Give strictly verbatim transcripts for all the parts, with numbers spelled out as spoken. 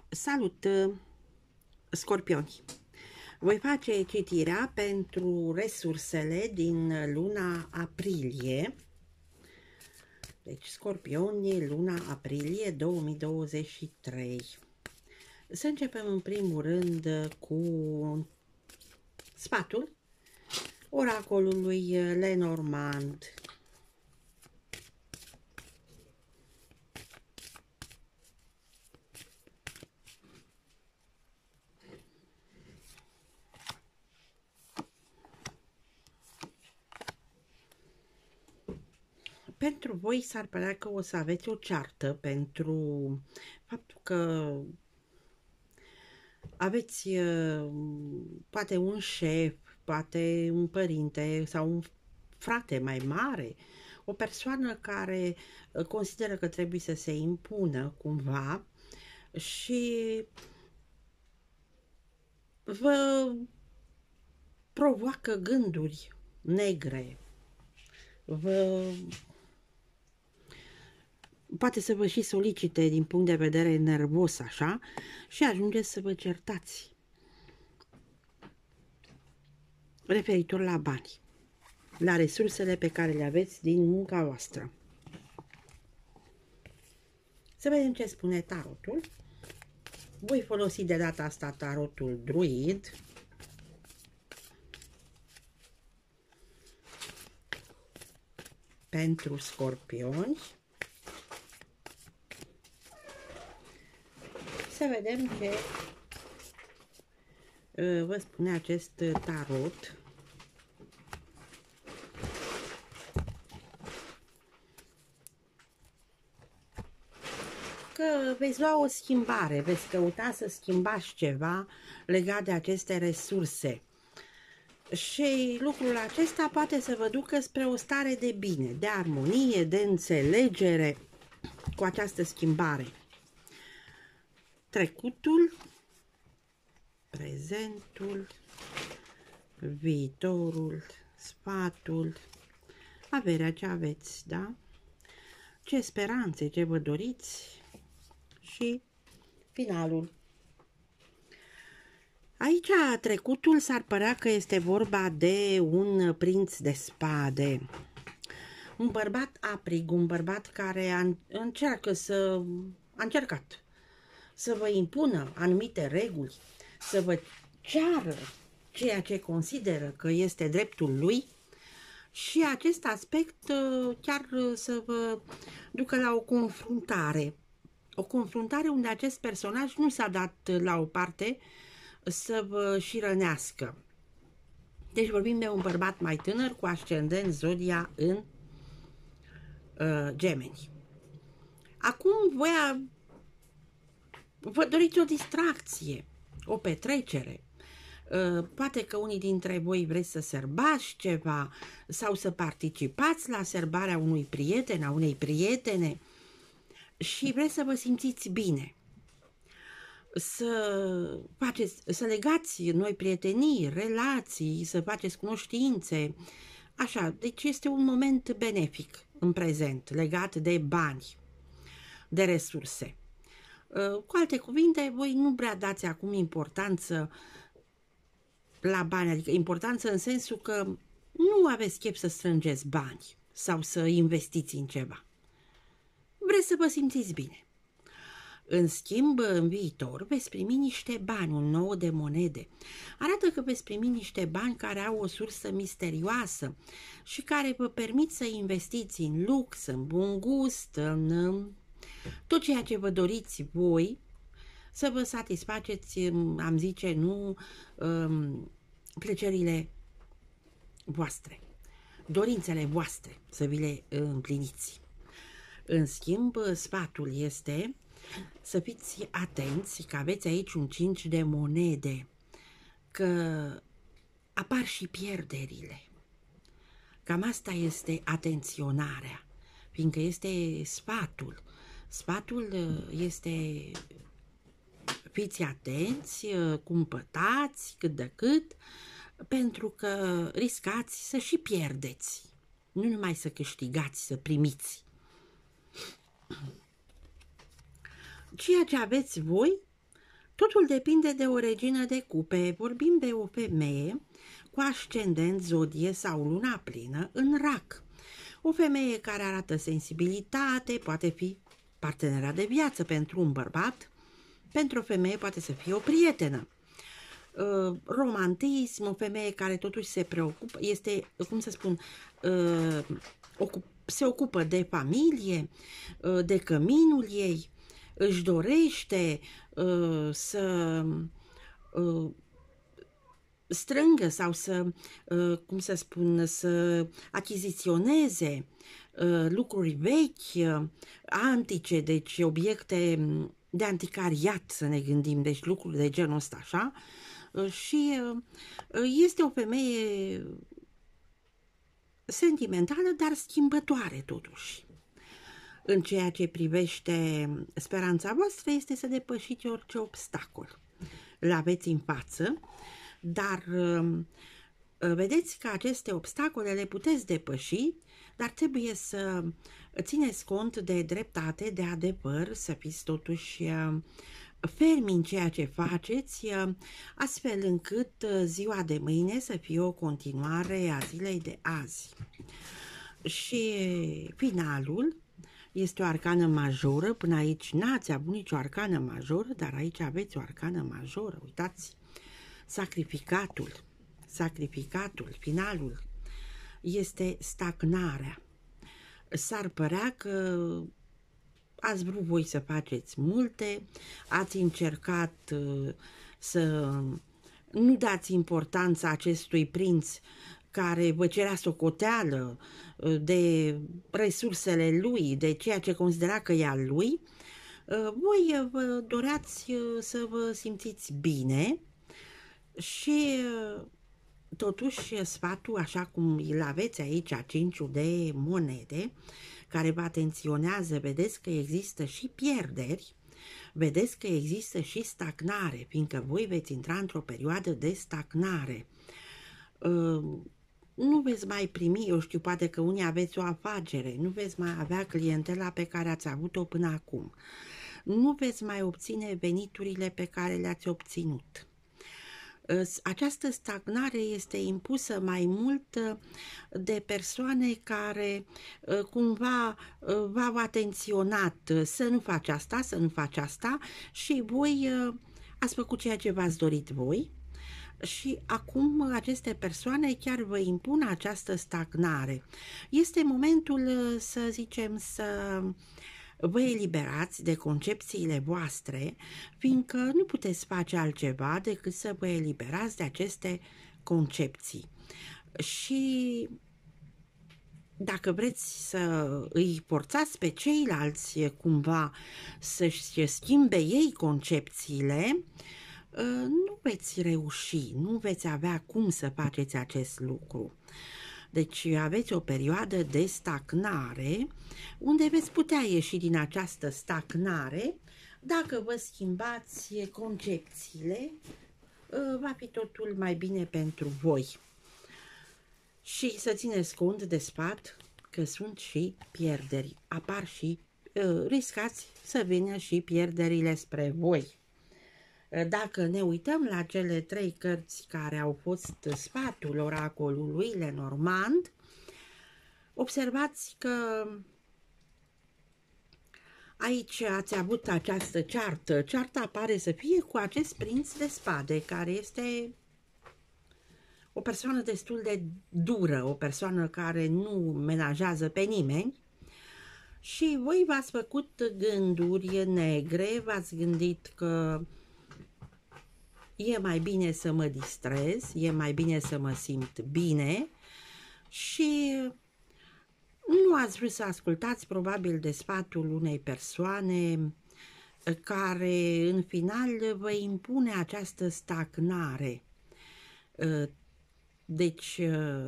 Salut, scorpioni! Voi face citirea pentru resursele din luna aprilie. Deci, scorpioni, luna aprilie două mii douăzeci și trei. Să începem în primul rând cu sfatul oracolului Lenormand. Pentru voi s-ar părea că o să aveți o ceartă pentru faptul că aveți poate un șef, poate un părinte sau un frate mai mare, o persoană care consideră că trebuie să se impună cumva și vă provoacă gânduri negre, vă poate să vă și solicite din punct de vedere nervos așa și ajungeți să vă certați referitor la bani, la resursele pe care le aveți din munca voastră. Să vedem ce spune tarotul. Voi folosi de data asta tarotul druid. Pentru scorpioni. Să vedem ce vă spune acest tarot. Că veți lua o schimbare, veți căuta să schimbați ceva legat de aceste resurse. Și lucrul acesta poate să vă ducă spre o stare de bine, de armonie, de înțelegere cu această schimbare. Trecutul, prezentul, viitorul, sfatul, averea ce aveți, da? Ce speranțe, ce vă doriți și finalul. Aici trecutul s-ar părea că este vorba de un prinț de spade, un bărbat aprig, un bărbat care încearcă să, a încercat să vă impună anumite reguli, să vă ceară ceea ce consideră că este dreptul lui și acest aspect chiar să vă ducă la o confruntare. O confruntare unde acest personaj nu s-a dat la o parte să vă și rănească. Deci vorbim de un bărbat mai tânăr cu ascendent zodia în uh, Gemeni. Acum voi a, vă doriți o distracție, o petrecere. Uh, poate că unii dintre voi vreți să sărbați ceva sau să participați la sărbarea unui prieten, a unei prietene și vreți să vă simțiți bine. Să faceți, să legați noi prietenii, relații, să faceți cunoștințe, așa, deci este un moment benefic în prezent, legat de bani, de resurse. Cu alte cuvinte, voi nu prea dați acum importanță la bani, adică importanță în sensul că nu aveți chef să strângeți bani sau să investiți în ceva. Vreți să vă simțiți bine. În schimb, în viitor, veți primi niște bani, un nou de monede. Arată că veți primi niște bani care au o sursă misterioasă și care vă permit să investiți în lux, în bun gust, în tot ceea ce vă doriți voi, să vă satisfaceți, am zice, nu, plăcerile voastre, dorințele voastre, să vi le împliniți. În schimb, sfatul este să fiți atenți că aveți aici un cinci de monede, că apar și pierderile. Cam asta este atenționarea, fiindcă este sfatul. Sfatul este fiți atenți, cumpătați cât de cât, pentru că riscați să și pierdeți, nu numai să câștigați, să primiți. Ceea ce aveți voi Totul depinde de o regină de cupe. Vorbim de o femeie cu ascendent, zodie sau luna plină în rac. O femeie care arată sensibilitate, poate fi partenera de viață pentru un bărbat, pentru o femeie poate să fie o prietenă. Uh, romantism, o femeie care totuși se preocupă, este, cum să spun, uh, ocup, se ocupă de familie, uh, de căminul ei, își dorește uh, să uh, strângă sau să, uh, cum să spun, să achiziționeze uh, lucruri vechi, uh, antice, deci obiecte de anticariat, să ne gândim, deci lucruri de genul ăsta, așa, uh, și uh, este o femeie sentimentală, dar schimbătoare totuși. În ceea ce privește speranța voastră este să depășiți orice obstacol. Îl aveți în față, dar vedeți că aceste obstacole le puteți depăși, dar trebuie să țineți cont de dreptate, de adevăr, să fiți totuși fermi în ceea ce faceți, astfel încât ziua de mâine să fie o continuare a zilei de azi. Și finalul este o arcană majoră. Până aici n-ați avut nicio arcană majoră, dar aici aveți o arcană majoră. Uitați, sacrificatul, sacrificatul, finalul este stagnarea. S-ar părea că ați vrut voi să faceți multe, ați încercat să nu dați importanța acestui prinț care vă cerea socoteală de resursele lui, de ceea ce considera că e al lui. Voi vă doreați să vă simțiți bine și totuși sfatul, așa cum îl aveți aici, cinciul de monede, care vă atenționează, vedeți că există și pierderi, vedeți că există și stagnare, fiindcă voi veți intra într-o perioadă de stagnare. Nu veți mai primi, eu știu, poate că unii aveți o afacere, nu veți mai avea clientela pe care ați avut-o până acum. Nu veți mai obține veniturile pe care le-ați obținut. Această stagnare este impusă mai mult de persoane care cumva v-au atenționat să nu faci asta, să nu faci asta și voi ați făcut ceea ce v-ați dorit voi. Și acum aceste persoane chiar vă impun această stagnare. Este momentul, să zicem, să vă eliberați de concepțiile voastre, fiindcă nu puteți face altceva decât să vă eliberați de aceste concepții. Și dacă vreți să îi forțați pe ceilalți cumva să-și schimbe ei concepțiile, nu veți reuși, nu veți avea cum să faceți acest lucru. Deci aveți o perioadă de stagnare, unde veți putea ieși din această stagnare dacă vă schimbați concepțiile, va fi totul mai bine pentru voi. Și să țineți cont de sfat că sunt și pierderi, apar și riscați să vină și pierderile spre voi. Dacă ne uităm la cele trei cărți care au fost sfatul oracolului Lenormand, observați că aici ați avut această ceartă. Cearta pare să fie cu acest prinț de spade, care este o persoană destul de dură, o persoană care nu menajează pe nimeni. Și voi v-ați făcut gânduri negre, v-ați gândit că e mai bine să mă distrez, e mai bine să mă simt bine și nu ați vrut să ascultați probabil de sfatul unei persoane care în final vă impune această stagnare. Deci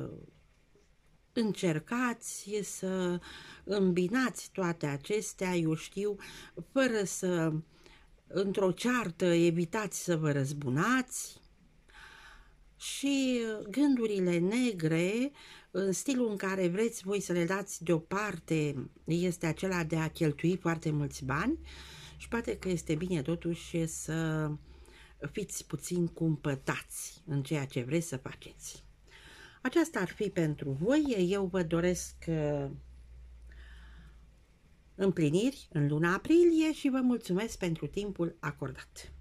încercați să îmbinați toate acestea, eu știu, fără să într-o ceartă evitați să vă răzbunați și gândurile negre, în stilul în care vreți voi să le dați deoparte, este acela de a cheltui foarte mulți bani și poate că este bine totuși să fiți puțin cumpătați în ceea ce vreți să faceți. Aceasta ar fi pentru voi. Eu vă doresc împliniri în luna aprilie și vă mulțumesc pentru timpul acordat.